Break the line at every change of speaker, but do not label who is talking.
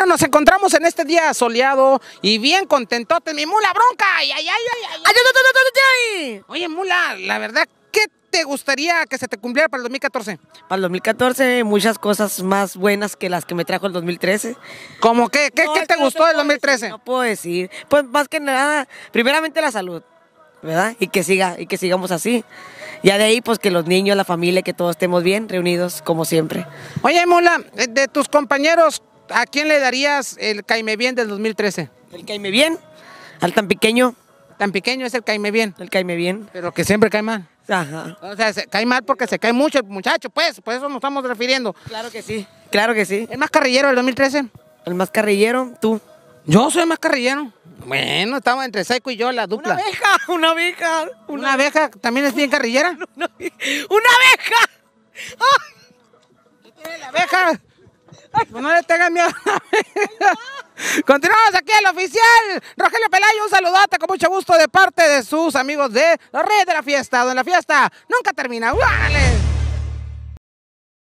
Bueno, nos encontramos en este día soleado y bien contentote. Mi mula bronca. Ay, ay, ay, ay, ay.
¡Ay, ay, ay!
Oye, mula, la verdad, ¿qué te gustaría que se te cumpliera para el 2014?
Para el 2014, muchas cosas más buenas que las que me trajo el 2013.
¿Cómo qué? ¿Qué
No,
te
es que no
gustó del
puedo
2013?
decir, no puedo decir. Pues más que nada, primeramente la salud, ¿verdad? Y que sigamos así. Ya de ahí, pues que los niños, la familia, que todos estemos bien, reunidos como siempre.
Oye, mula, de tus compañeros, ¿a quién le darías el caime bien del 2013?
El caime bien, al tan pequeño,
Tan pequeño es el caime bien,
el caime bien.
pero que siempre cae mal.
Ajá.
O sea, se cae mal porque se cae mucho el muchacho, pues, por eso nos estamos refiriendo.
Claro que sí, claro que sí.
¿El más carrillero del 2013?
El más carrillero, tú.
Yo soy el más carrillero. Bueno, estamos entre Seco y yo, la dupla.
Una abeja.
¿Una abeja también es bien carrillera?
Una abeja.
¿Qué tiene la abeja? Pues no le tengan miedo a la abeja. Continuamos aquí al oficial Rogelio Pelayo, un saludote con mucho gusto de parte de sus amigos de los Reyes de la Fiesta, donde la fiesta nunca termina. ¡Órale!